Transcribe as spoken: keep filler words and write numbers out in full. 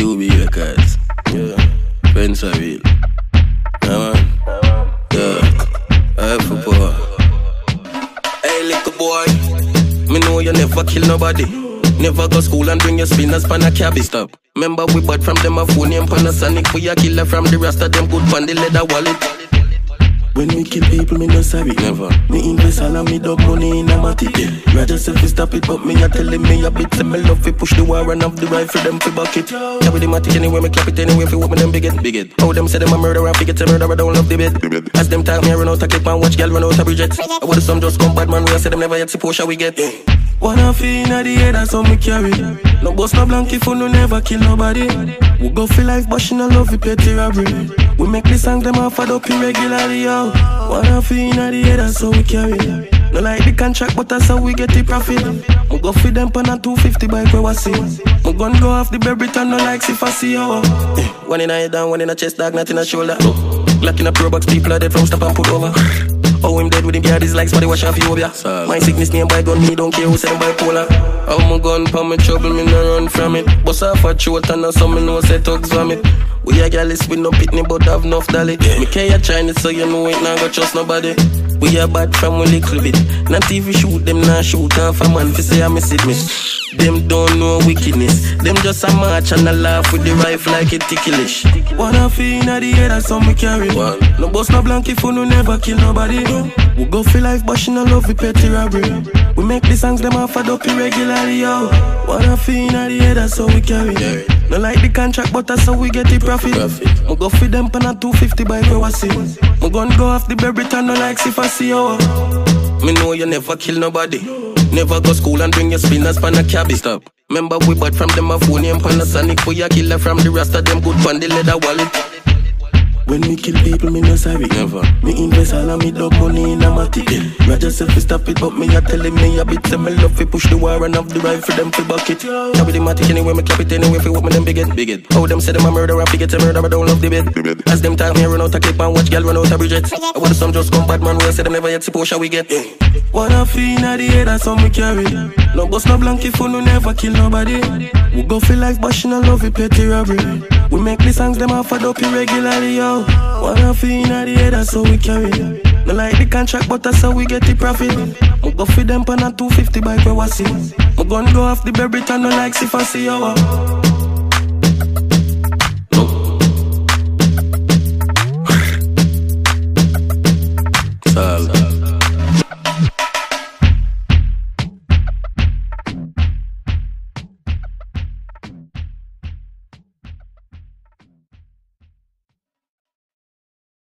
U B records. Yeah. Friends are real. Yeah, man. Yeah. I for poor. Hey, little boy. Me know you never kill nobody. Never go school and bring your spinners pan a cabbie. Stop. Remember we bought from them a phone and Panasonic. We a killer from the rasta, them good pan the leather wallet. When we kill people, me no sorry. Never. Me invest all of me dog money in a matic. Yeah. Roger self stop it, but me a telling me a bit. Say me love fi push the war and have the rifle them fi bucket. Carry the matic anyway, me cap it anyway fi what me them big it. Big it. How them say them a murderer and forget to murder, I don't love the bed. As them talk me I run out a clip and watch girl run out a Bridget. I would some just come bad man, we a say them never yet see Porsche we get. Yeah. Wanna feel inna the head, that's how me carry. No boss no blankie for no never kill nobody. We go for life, but she no love it petty robbery. We make the song them off up irregularly, yo. Wanna feel inna the head, that's how we carry. No like the contract, but that's how we get the profit. We go for them pan a two fifty bike where we see. We gun go off the berry turn no like if I see yo. Eh, one in a head down, one in a chest, dog, not in a shoulder. Glock in a pro box, people are dead from stop and put over. Oh, him dead with him beard is like somebody wash off you yeah. My sickness name by gun, me don't care who say them bipolar. How my gun pa me trouble, me no run from it. Bust off a throat and some me know say thugs vomit. We a gallus with no pitney but have enough dolly. Yeah. Me care Chinese so you know it nah go trust nobody. We a bad from a little bit. Not even shoot them, nah shoot off a man fi say I miss it me. Them don't know wickedness. Them just a march and a laugh with the rifle like it ticklish. Wanna feel inna the air that's how me carry. What? No boss no blankie for no never kill nobody. We go for life but she no love with petty robbery. We make the songs them off up irregularly, yo. Wanna feel inna the air that's how we carry. Yeah. No like the contract but that's how we get the profit. We go for them pan a two fifty bike where we see. We gun go off the berry turn no like if I see yo. Me know you never kill nobody. Never go school and bring your spinners pan a cabbie. Stop. Remember we bought from them a phone and Panasonic. We a killer from the rasta, them good pan the leather wallet. When me kill people, me no sorry. Never. Me invest all of me dog money in a matic. Yeah. Roger self stop it, but me a telling me a bit. Say me love fi push the war and have the rifle them fi bucket. Carry the matic anyway, me cap it anyway fi what me them big it. Big it. How them say them a murderer and forget to murder, I don't love the bed. As them talk me run out a clip and watch girl run out a Bridget. I want some just come bad man, we say them never yet see Porsche we get. Yeah. Wanna feel inna the head, that's how me carry. No boss no blankie for no never kill nobody. We go for life, but she no love it petty robbery. We make the songs them off up irregularly, yo. Wanna feel inna the head, that's how we carry. No like the contract, but that's how we get the profit. We go for them pan a two fifty bike where we see. We gun go off the berry turn no like if I see yo.